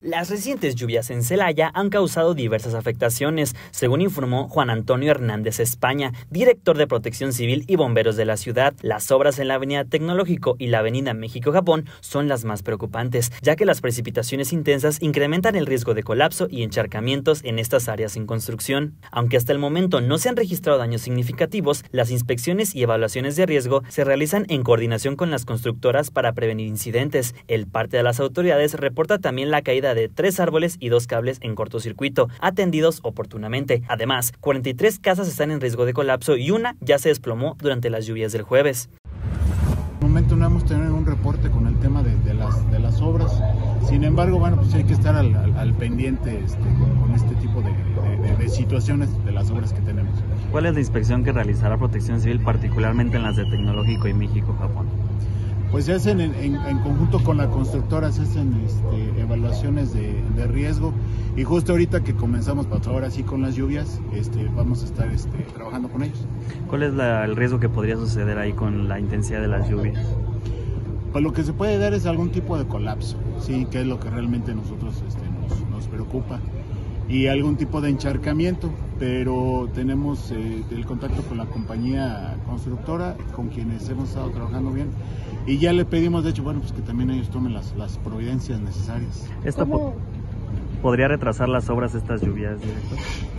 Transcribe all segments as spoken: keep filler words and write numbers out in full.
Las recientes lluvias en Celaya han causado diversas afectaciones, según informó Juan Antonio Hernández España, director de Protección Civil y Bomberos de la ciudad. Las obras en la Avenida Tecnológico y la Avenida México-Japón son las más preocupantes, ya que las precipitaciones intensas incrementan el riesgo de colapso y encharcamientos en estas áreas en construcción. Aunque hasta el momento no se han registrado daños significativos, las inspecciones y evaluaciones de riesgo se realizan en coordinación con las constructoras para prevenir incidentes. El parte de las autoridades reporta también la caída de tres árboles y dos cables en cortocircuito, atendidos oportunamente. Además, cuarenta y tres casas están en riesgo de colapso y una ya se desplomó durante las lluvias del jueves. De momento no hemos tenido un reporte con el tema de, de, las, de las obras. Sin embargo, bueno, pues hay que estar al, al, al pendiente este, con, con este tipo de, de, de, de situaciones de las obras que tenemos. ¿Cuál es la inspección que realizará Protección Civil, particularmente en las de Tecnológico y México-Japón? Pues se hacen en, en, en conjunto con la constructora, se hacen este, evaluaciones de, de riesgo, y justo ahorita que comenzamos, pues ahora sí con las lluvias, este, vamos a estar este, trabajando con ellos. ¿Cuál es la, el riesgo que podría suceder ahí con la intensidad de las lluvias? Pues lo que se puede dar es algún tipo de colapso, sí, que es lo que realmente nosotros este, nos, nos preocupa, y algún tipo de encharcamiento, pero tenemos eh, el contacto con la compañía constructora, con quienes hemos estado trabajando bien, y ya le pedimos, de hecho, bueno, pues que también ellos tomen las, las providencias necesarias. ¿Esto po podría retrasar las obras estas lluvias, director?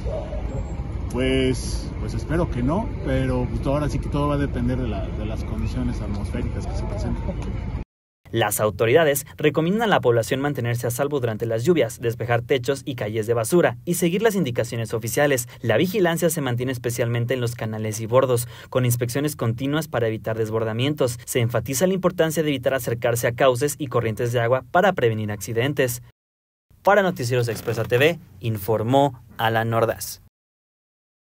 Pues, pues espero que no, pero pues ahora sí que todo va a depender de, la, de las condiciones atmosféricas que se presenten. Las autoridades recomiendan a la población mantenerse a salvo durante las lluvias, despejar techos y calles de basura y seguir las indicaciones oficiales. La vigilancia se mantiene especialmente en los canales y bordos, con inspecciones continuas para evitar desbordamientos. Se enfatiza la importancia de evitar acercarse a cauces y corrientes de agua para prevenir accidentes. Para Noticieros Expresa T V, informó Alan Ordaz.